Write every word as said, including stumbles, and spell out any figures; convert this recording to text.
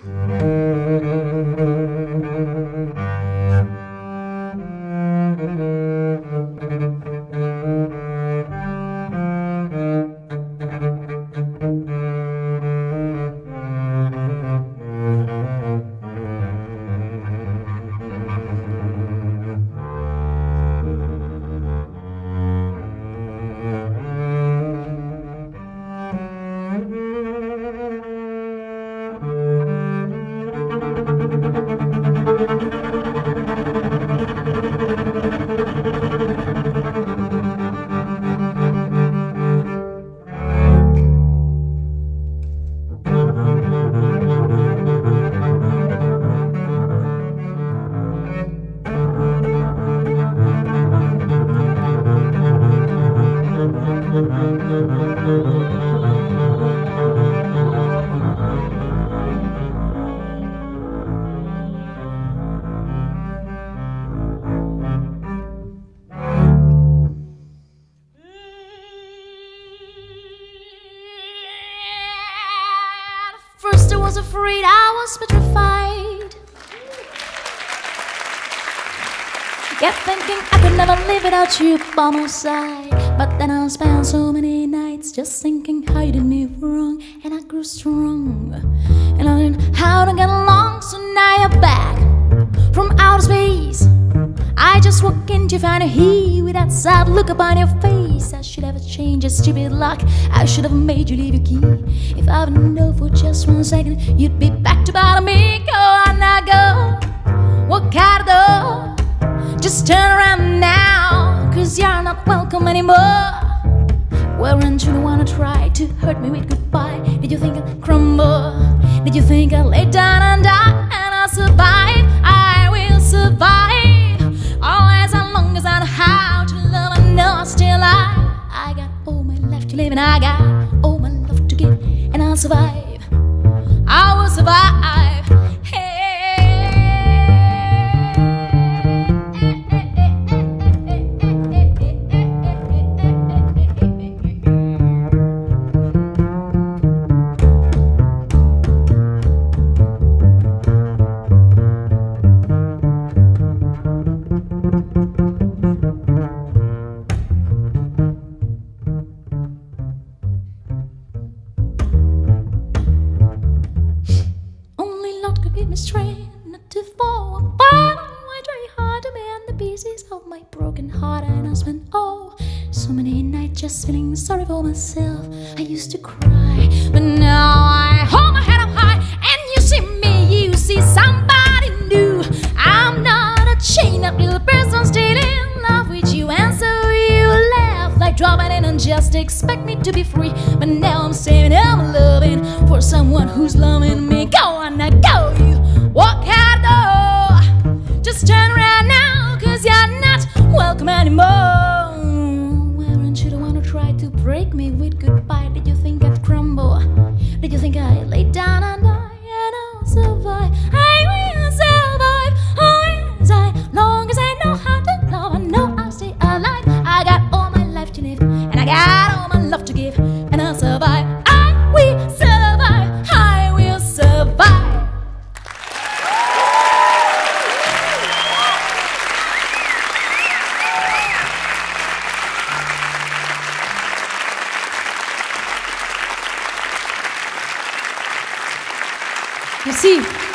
First I was afraid, I was petrified. Kept thinking I could never live without you by my side. But then I spent so many nights just thinking how you did me wrong. And I grew strong, and I learned how to get along. So now you're back from outer space. I just walk in to find you here with that sad look upon your face. I should have changed your stupid luck. I should have made you leave your key. If I would know for just one second you'd be back to bother me. Go on now, go, walk out the door. Just turn around now, cause you're not welcome anymore. Weren't you the one who tried to hurt me with goodbye? Did you think I'd crumble? Did you think I'd lay down and die? And I'll survive, I will survive. Always as long as I know how to love, I know I'm still alive. I got all my life to live and I got all my love to give. And I'll survive, I will survive. Give me strength not to fall apart. I try hard to mend the pieces of my broken heart, and I spent oh so many nights just feeling sorry for myself. I used to cry, but now I hold my head up high. And you see me, you see somebody new. I'm not a chained up little person still in love with you. And so you laugh like dropping in and just expect me to be free. But now I'm saying I'm loving for someone who's loving me. Go on now, go. Walk out the door. Just turn around now, cause you're not welcome anymore. Weren't you the one who tried to break me with goodbye? Did you think I'd crumble? Did you think I'd lay down and die? And I'll survive, I will survive. Always, as long as I know how to love, I know I'll stay alive. I got all my life to live, and I got all my love to give. And I'll survive, I will survive, I will survive. Merci.